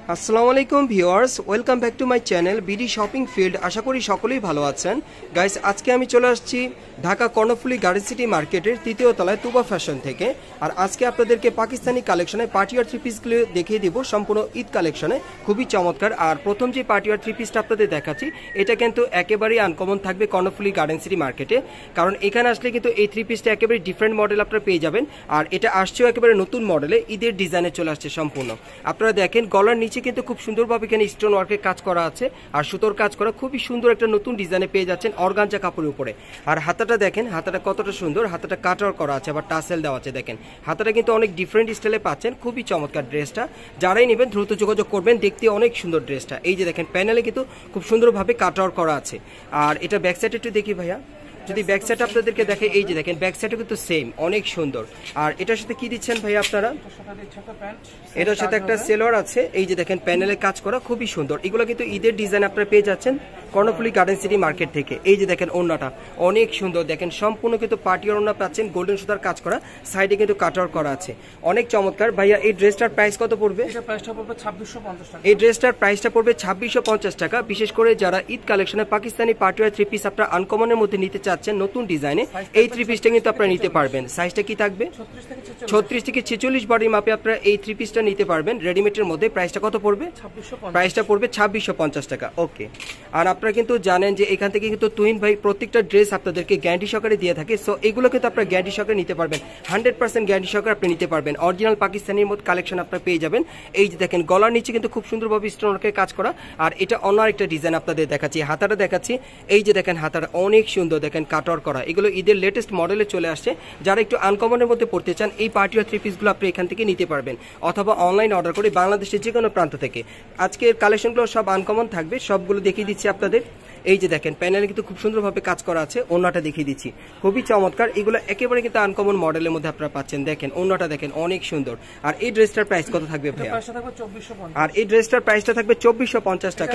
আসসালামু আলাইকুম viewers, welcome back to my channel BD shopping field. আশা করি সকলেই ভালো আছেন। গাইস, আজকে আমি চলে আসছি ঢাকা কর্ণফুলী গার্ডেন সিটি মার্কেটের তৃতীয় তলায় তুবা ফ্যাশন থেকে। আর আজকে আপনাদেরকে পাকিস্তানি কালেকশনে পার্টিওয়ার থ্রি পিসগুলো দেখিয়ে দিব, সম্পূর্ণ ঈদ কালেকশনে খুবই চমৎকার। আর প্রথম যে পার্টিওয়ার থ্রি পিসটা আপনাদের দেখাচ্ছি, এটা কিন্তু একেবারেই আনকমন থাকবে কর্ণফুলী গার্ডেন সিটি মার্কেটে, কারণ এখানে আসলে কিন্তু এই থ্রি পিসটা একেবারে ডিফারেন্ট মডেল আপনারা পেয়ে যাবেন। আর এটা আসছেও একেবারে নতুন মডেলে, ঈদের ডিজাইনে চলে আসছে সম্পূর্ণ। আপনারা দেখেন গলার নিচে কিন্তু খুব সুন্দরভাবে এখানে স্টোন ওয়ার্কের কাজ করা আছে আর সুতোর কাজ করা, খুবই সুন্দর একটা নতুন ডিজাইনে পেয়ে যাচ্ছেন অর্গানজা কাপড়ের উপরে। আর হাতাটা দেখেন, হাতাটা কতটা সুন্দর, হাতাটা কাটার করা আছে, আবার টাসেল দেওয়া আছে। দেখেন হাতাটা কিন্তু অনেক ডিফারেন্ট স্টাইলে পাচ্ছেন, খুবই চমৎকার ড্রেসটা। যারাই নেবেন দ্রুত যোগাযোগ করবেন, দেখতে অনেক সুন্দর ড্রেসটা। এই যে দেখেন প্যানেলে কিন্তু খুব সুন্দরভাবে কাটার করা আছে। আর এটা ব্যাক সাইড একটু দেখি ভাইয়া, যদি ব্যাক সাইড আপনাদেরকে দেখে, এই যে দেখেন ব্যাক সাইডও কিন্তু সেম, অনেক সুন্দর। আর এটার সাথে কি দিচ্ছেন ভাই আপনারা? এটার সাথে একটা সেলোয়ার আছে। এই যে দেখেন প্যানেলে কাজ করা, খুবই সুন্দর। এগুলো কিন্তু ঈদের ডিজাইন আপনারা পেয়ে যাচ্ছেন কর্ণফুলী গার্ডেন সিটি মার্কেট থেকে। এই যে দেখেন ওড়নাটা অনেক সুন্দর, দেখেন সম্পূর্ণ কিন্তু পার্টির ওড়না পাচ্ছেন, গোল্ডেন সুতার কাজ করা, সাইডে কিন্তু কাটার করা আছে, অনেক চমৎকার। ভাইয়া এই ড্রেসটার প্রাইস কত পড়বে? এই ড্রেসটার প্রাইসটা পড়বে 2650 টাকা। বিশেষ করে যারা ঈদ কালেকশনে পাকিস্তানি পার্টিওয়ার থ্রি পিস আপনারা আনকমনের মধ্যে নিতে চাচ্ছেন নতুন ডিজাইনে, এই থ্রি পিসটা কিন্তু আপনারা নিতে পারবেন। সাইজটা কি থাকবে? 36 থেকে 46 বডির মাপে আপনারা এই থ্রি পিসটা নিতে পারবেন রেডিমেডের মধ্যে। প্রাইসটা কত পড়বে? প্রাইসটা পড়বে 2650 টাকা। ওকে। আর আপনারা কিন্তু জানেন যে এখান থেকে কিন্তু তুহিন ভাই প্রত্যেকটা ড্রেস আপনাদেরকে গ্যারান্টি সহকারে দিয়ে থাকে। সো এগুলো কিন্তু আপনারা গ্যারান্টি সহকারে নিতে পারবেন, 100% গ্যারান্টি সহকারে আপনি নিতে পারবেন। অরিজিনাল পাকিস্তানির মধ্যে কালেকশন আপনারা পেয়ে যাবেন। এই যে দেখেন গলার নিচে কিন্তু খুব সুন্দরভাবে স্টোন ওয়ার্কের কাজ করা। আর এটা অন্য আরেকটা ডিজাইন আপনাদের দেখাচ্ছি, হাতাটা দেখাচ্ছি। এই যে দেখেন হাতাটা অনেক সুন্দর, দেখেন কাটার করা। এগুলো ঈদের লেটেস্ট মডেলে চলে আসছে। যারা একটু আনকমনের মধ্যে পড়তে চান, এই পার্টিওয়ার থ্রি পিসগুলো আপনি এখান থেকে নিতে পারবেন, অথবা অনলাইন অর্ডার করে বাংলাদেশের যে কোনো প্রান্ত থেকে। আজকের কালেকশনগুলো সব আনকমন থাকবে, সবগুলো দেখিয়ে দিচ্ছি আপনাদের। এই যে দেখেন প্যানেলে কিন্তু খুব সুন্দরভাবে কাজ করা আছে, ওড়নাটা দেখিয়ে দিচ্ছি, খুবই চমৎকার। এগুলো একেবারে কিন্তু আনকমন মডেলের মধ্যে আপনারা পাচ্ছেন। দেখেন ওড়নাটা দেখেন অনেক সুন্দর। আর এই ড্রেসটার প্রাইস কত থাকবে ভাইয়া? আর এই ড্রেসটার প্রাইসটা থাকবে 2450 টাকা।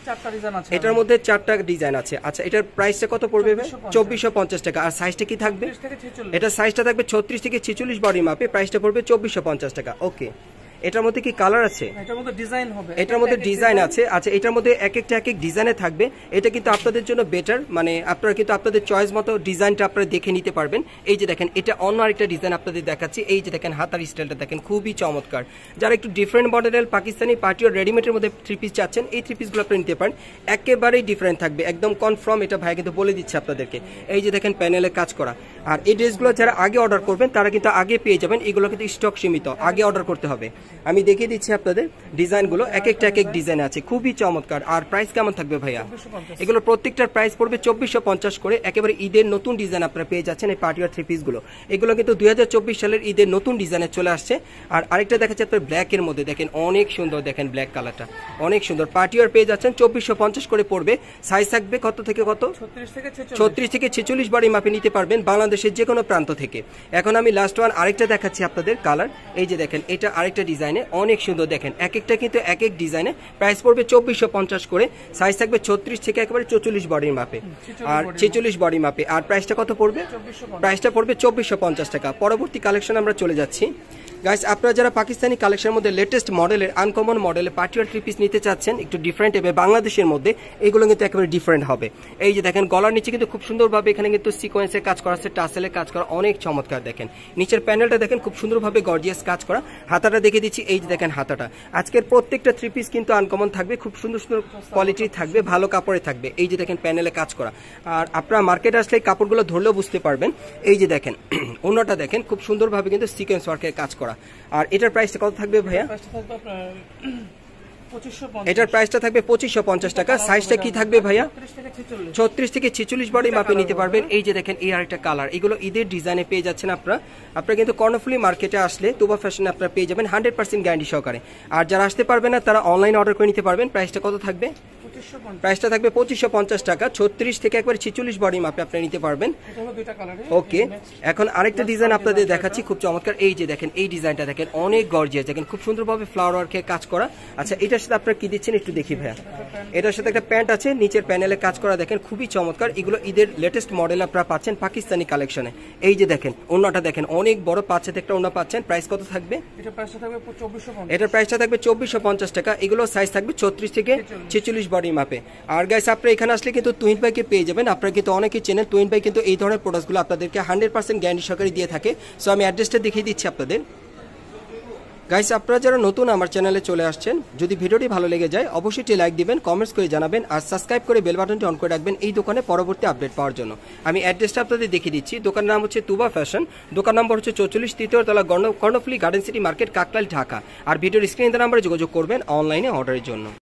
এটার মধ্যে 4টা ডিজাইন আছে। আচ্ছা, এটার প্রাইসটা কত পড়বে ভাই? 2450 টাকা। আর সাইজটা কি থাকবে? এটা সাইজটা থাকবে 36 থেকে 46 বডি মাপে, প্রাইসটা পড়বে 2450 টাকা। ওকে। এটার মধ্যে কি কালার আছে? এটার মধ্যে ডিজাইন হবে, এটার মধ্যে ডিজাইন আছে। আচ্ছা, এটার মধ্যে এক একটা এক এক ডিজাইনে থাকবে। এটা কিন্তু আপনাদের জন্য বেটার, মানে আপনারা কিন্তু আপনাদের চয়েস মতো ডিজাইনটা আপনারা দেখে নিতে পারবেন। এই যে দেখেন এটা অন্য আরেকটা ডিজাইন আপনাদের দেখাচ্ছি। এই যে দেখেন হাতার স্টাইলটা দেখেন খুবই চমৎকার। যারা একটু ডিফারেন্ট মডেলের পাকিস্তানি পার্টিওয়ার রেডিমেডের মধ্যে থ্রি পিস চাচ্ছেন, এই থ্রি পিসগুলো আপনারা নিতে পারেন, একেবারেই ডিফারেন্ট থাকবে, একদম কনফার্ম। এটা ভাই কিন্তু বলে দিচ্ছে আপনাদেরকে। এই যে দেখেন প্যানেলে কাজ করা। আর এই ড্রেসগুলো যারা আগে অর্ডার করবেন তারা কিন্তু আগে পেয়ে যাবেন। এগুলো কিন্তু স্টক সীমিত, আগে অর্ডার করতে হবে। আমি দেখিয়ে দিচ্ছি আপনাদের ডিজাইনগুলো, এক একটা এক এক ডিজাইন আছে, খুবই চমৎকার। আর প্রাইস কেমন থাকবে ভাইয়া? এগুলো প্রত্যেকটার প্রাইস পড়বে 2450 করে। একেবারে ঈদের নতুন ডিজাইন আপনারা পেয়ে যাচ্ছেন এই পার্টিওয়ার থ্রি পিসগুলো। এগুলো কিন্তু 2024 সালের ঈদের নতুন ডিজাইনে চলে আসছে। আর আরেকটা দেখাচ্ছে আপনার ব্ল্যাকের মধ্যে, দেখেন অনেক সুন্দর, দেখেন ব্ল্যাক কালারটা অনেক সুন্দর। পার্টিওয়ার পেয়ে যাচ্ছেন 2450 করে পড়বে। সাইজ থাকবে কত থেকে কত? 36 থেকে 46 বডি মাপে নিতে পারবেন বাংলাদেশের যে কোনো প্রান্ত থেকে। এখন আমি লাস্ট ওয়ান আরেকটা দেখাচ্ছি আপনাদের কালার। এই যে দেখেন এটা আরেকটা ডিজাইনে অনেক সুন্দর, দেখেন এক একটা কিন্তু এক এক ডিজাইনে। প্রাইস পড়বে 2450 করে। সাইজ থাকবে 36 থেকে একেবারে 44 বডির মাপে, আর 46 বডি মাপে। আর প্রাইসটা কত পড়বে? প্রাইসটা পড়বে 2450 টাকা। পরবর্তী কালেকশন আমরা চলে যাচ্ছি। গাইস, আপনারা যারা পাকিস্তানি কালেকশনের মধ্যে লেটেস্ট মডেলের আনকমন মডেলের পার্টিওয়ার থ্রি পিস নিতে চাচ্ছেন, একটু ডিফারেন্ট হবে বাংলাদেশের মধ্যে, এগুলো কিন্তু একেবারে ডিফারেন্ট হবে। এই যে দেখেন গলার নিচে কিন্তু খুব সুন্দরভাবে এখানে কিন্তু সিকোয়েন্সের কাজ করা আছে, টাসেলের কাজ করা, অনেক চমৎকার। দেখেন নিচের প্যানেলটা দেখেন খুব সুন্দরভাবে গর্জিয়াস কাজ করা। হাতাটা দেখে দিচ্ছি, এই যে দেখেন হাতাটা। আজকের প্রত্যেকটা থ্রি পিস কিন্তু আনকমন থাকবে, খুব সুন্দর সুন্দর কোয়ালিটি থাকবে, ভালো কাপড়ে থাকবে। এই যে দেখেন প্যানেলে কাজ করা। আর আপনারা মার্কেটে আসলে কাপড়গুলো ধরলেও বুঝতে পারবেন। এই যে দেখেন অন্যটা দেখেন খুব সুন্দরভাবে কিন্তু সিকোয়েন্স ওয়ার্কের কাজ করা। আর এটার প্রাইসটা কত থাকবে ভাইয়া? এটার প্রাইসটা থাকবে 2550 টাকা। সাইজটা কি থাকবে ভাইয়া? 36 থেকে 46 বডি মাপে নিতে পারবেন। এই যে দেখেন এই আরেকটা কালার, এগুলো ঈদের ডিজাইনে পেয়ে যাচ্ছেন আপনারা। আপনারা কিন্তু কর্ণফুলী মার্কেটে আসলে তুবা ফ্যাশনে আপনারা পেয়ে যাবেন 100% গ্যারান্টি সহকারে। আর যারা আসতে পারবে না তারা অনলাইন অর্ডার করে নিতে পারবেন। প্রাইসটা কত থাকবে? প্রাইসটা থাকবে 2550 টাকা। 36 থেকে একবার 46 বডি মাপে আপনারা নিতে পারবেন। ওকে। এখন আরেকটা ডিজাইন আপনাদের দেখাচ্ছি, খুব চমৎকার। এই যে দেখেন এই ডিজাইনটা দেখেন অনেক গর্জিয়াস, দেখেন খুব সুন্দরভাবে ফ্লাওয়ার ওয়ার্কের কাজ করা। আচ্ছা, এটার এটার সাথে আপনারা কি দিচ্ছেন একটু দেখি ভাইয়া। এটার সাথে একটা প্যান্ট আছে, নিচের প্যানেলে কাজ করা দেখেন খুবই চমৎকার। এগুলো ঈদের লেটেস্ট মডেল আপনারা পাচ্ছেন পাকিস্তানি কালেকশনে। এই যে দেখেন ওড়নাটা দেখেন অনেক বড়, 5 হাতে একটা ওড়না পাচ্ছেন। প্রাইস কত থাকবে? এটার প্রাইসটা থাকবে 2450 টাকা। এগুলো সাইজ থাকবে 34 থেকে 46 বডি মাপে। আর গাইস আপনারা এখানে আসলে কিন্তু তুহিন ভাইকে পেয়ে যাবেন। আপনারা কিন্তু অনেকেই চেনেন, তুহিন ভাই কিন্তু এই ধরনের প্রোডাক্টগুলো আপনাদেরকে 100% গ্যারান্টি সহকারে দিয়ে থাকে। সো আমি অ্যাড্রেসটা দেখিয়ে দিচ্ছি আপনাদের। গাইস আপনারা যারা নতুন আমার চ্যানেলে চলে আসছেন, যদি ভিডিওটি ভালো লেগে যায় অবশ্যই একটি লাইক দিবেন, কমেন্টস করে জানাবেন, আর সাবস্ক্রাইব করে বেল বাটনটি অন করে রাখবেন এই দোকানে পরবর্তী আপডেট পাওয়ার জন্য। আমি অ্যাড্রেসটা আপনাদের দেখিয়ে দিচ্ছি। দোকানের নাম হচ্ছে তুবা ফ্যাশন, দোকান নম্বর হচ্ছে 44, তৃতীয় তলা, Karnaphuli garden city market, Kakrail, Dhaka. আর ভিডিওর স্ক্রিনে নাম্বারে যোগাযোগ করবেন অনলাইনে অর্ডারের জন্য।